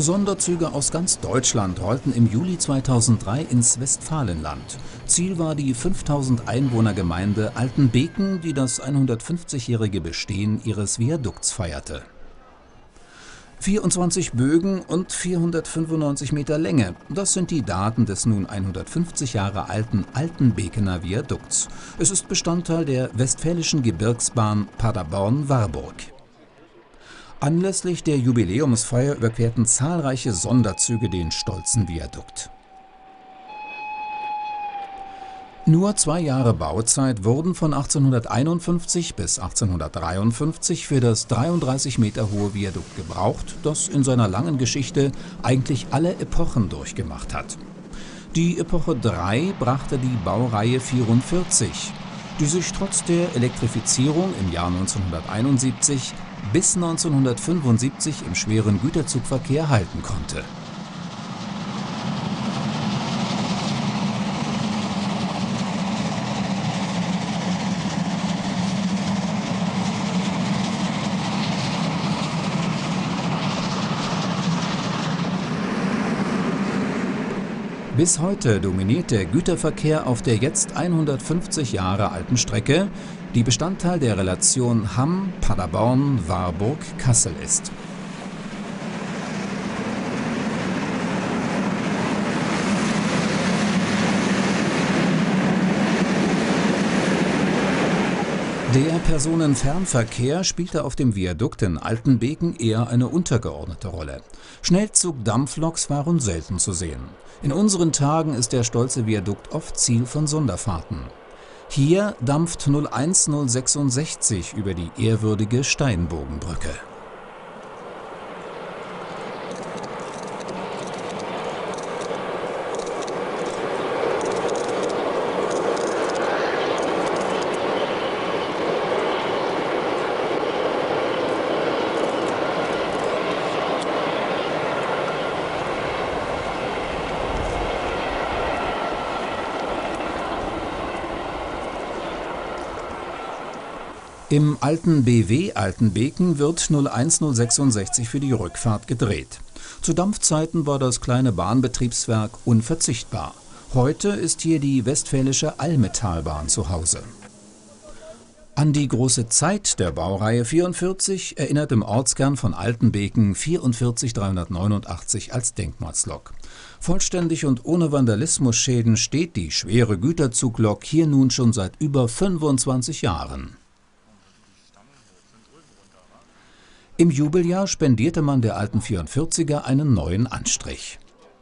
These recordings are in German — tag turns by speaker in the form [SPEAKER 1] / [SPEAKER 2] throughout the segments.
[SPEAKER 1] Sonderzüge aus ganz Deutschland rollten im Juli 2003 ins Westfalenland. Ziel war die 5000 Einwohner-Gemeinde Altenbeken, die das 150-jährige Bestehen ihres Viadukts feierte. 24 Bögen und 495 Meter Länge, das sind die Daten des nun 150 Jahre alten Altenbekener Viadukts. Es ist Bestandteil der Westfälischen Gebirgsbahn Paderborn-Warburg. Anlässlich der Jubiläumsfeier überquerten zahlreiche Sonderzüge den stolzen Viadukt. Nur 2 Jahre Bauzeit wurden von 1851 bis 1853 für das 33 Meter hohe Viadukt gebraucht, das in seiner langen Geschichte eigentlich alle Epochen durchgemacht hat. Die Epoche 3 brachte die Baureihe 44, die sich trotz der Elektrifizierung im Jahr 1971 bis 1975 im schweren Güterzugverkehr halten konnte. Bis heute dominiert der Güterverkehr auf der jetzt 150 Jahre alten Strecke, die Bestandteil der Relation Hamm-Paderborn-Warburg-Kassel ist. Der Personenfernverkehr spielte auf dem Viadukt in Altenbeken eher eine untergeordnete Rolle. Schnellzug-Dampfloks waren selten zu sehen. In unseren Tagen ist der stolze Viadukt oft Ziel von Sonderfahrten. Hier dampft 01066 über die ehrwürdige Steinbogenbrücke. Im alten BW Altenbeken wird 01066 für die Rückfahrt gedreht. Zu Dampfzeiten war das kleine Bahnbetriebswerk unverzichtbar. Heute ist hier die Westfälische Allmetallbahn zu Hause. An die große Zeit der Baureihe 44 erinnert im Ortskern von Altenbeken 44389 als Denkmalslok. Vollständig und ohne Vandalismusschäden steht die schwere Güterzuglok hier nun schon seit über 25 Jahren. Im Jubeljahr spendierte man der alten 44er einen neuen Anstrich.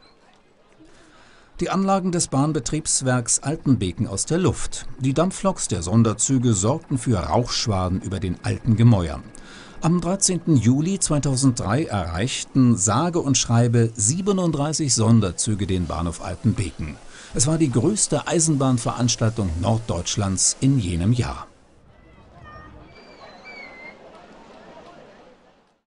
[SPEAKER 1] Die Anlagen des Bahnbetriebswerks Altenbeken aus der Luft. Die Dampfloks der Sonderzüge sorgten für Rauchschwaden über den alten Gemäuern. Am 13. Juli 2003 erreichten sage und schreibe 37 Sonderzüge den Bahnhof Altenbeken. Es war die größte Eisenbahnveranstaltung Norddeutschlands in jenem Jahr.